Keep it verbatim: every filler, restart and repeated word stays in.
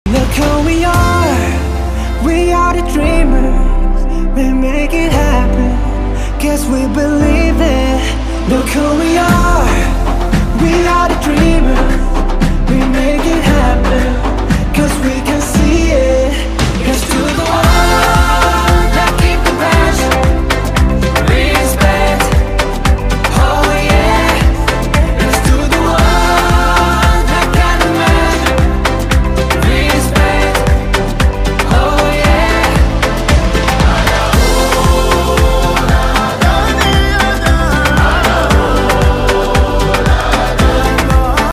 Look who we are, we are the dreamers. We make it happen, guess we believe it. Look who we are,